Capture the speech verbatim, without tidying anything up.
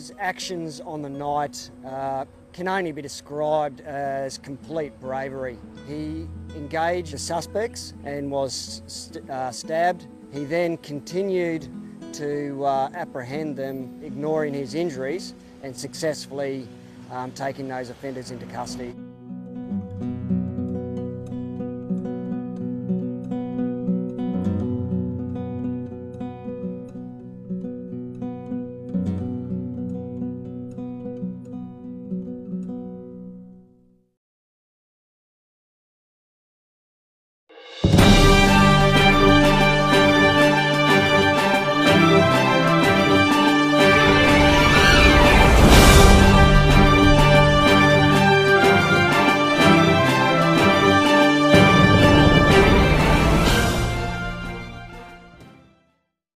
His actions on the night uh, can only be described as complete bravery. He engaged the suspects and was st uh, stabbed. He then continued to uh, apprehend them, ignoring his injuries and successfully um, taking those offenders into custody.